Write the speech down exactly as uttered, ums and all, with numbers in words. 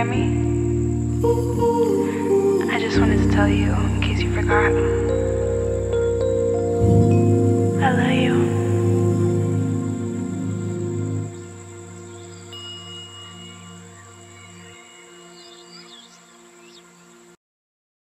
hear me? I just wanted to tell you, in case you forgot. I love you.